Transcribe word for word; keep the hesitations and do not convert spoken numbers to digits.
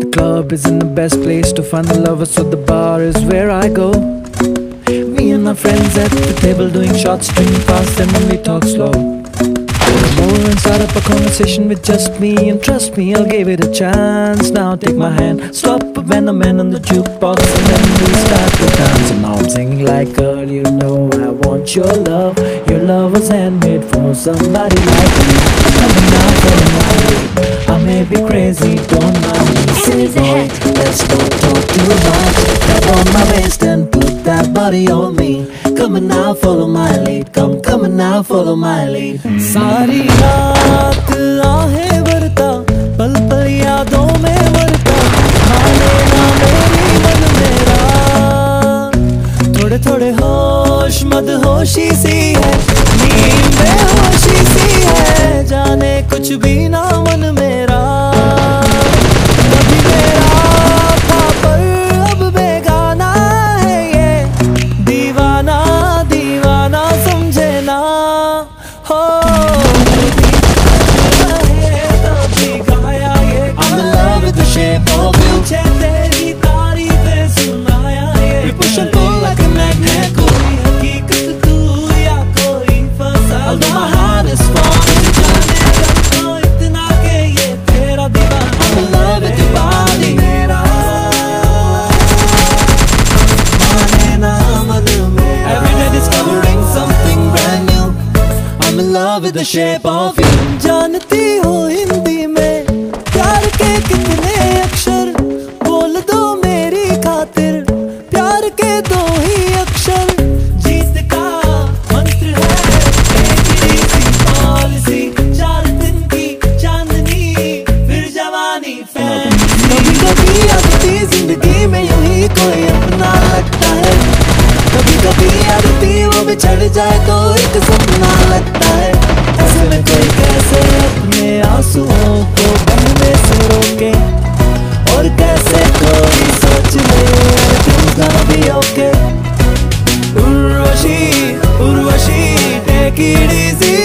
club isn't the best place to find the lovers, so the bar is where I go. Me and my friends at the table doing shots, drinking fast and then we talk slow. More and start up a conversation with just me, and trust me, I'll give it a chance. Now take my hand, stop when I'm in on the jukebox, and then we start to dance. And now I'm singing like, girl, you know I want your love. Your love was handmade for somebody like me. Coming now for my way. I may be crazy, don't mind me. Say boy, let's not talk too much. Grab on my waist and put that body on me. Come on now, follow my lead. Come, come on now, follow my lead. सारी रात आहें भरता, पल पल यादों में मरता, माने ना मेरी मन मेरा। थोड़े थोड़े होश मदहोशी सी है, नींद बेहोशी सी है, जाने कुछ भी ना मन मेरा। कभी मेरा था पर अब बेगाना है ये, दीवाना दीवाना समझे ना हो। I'm in love with the shape of you. तेरी तारीफें सुनाया ये, we push and pull like a magnet. कोई हकीकत तू या कोई फसाद, although my heart is falling, जाने कब तो इतना के ये तेरा दीवाना। I'm in love with your body मेरा, माने ना मन में। Every day discovering something brand new. I'm in love with the shape of you. जानती हो हिंदी में प्यार के कितने अक्षर, बोल दो मेरी खातिर प्यार के दो ही अक्षर। जीत का मंत्र है तेरी सी पॉलिसी, चार दिन की चांदनी फिर जवानी फैंसी। कभी कभी आदती जिंदगी में यूं ही कोई अपना लगता है, कभी कभी आदती वो बिछड़ जाए तो एक सपना लगता है। ऐसे में कोई कैसे अपने आंसुओं को बहने से रोके, और कैसे कोई सोच ले everything's gonna be okay. Urvashi Urvashi take it easy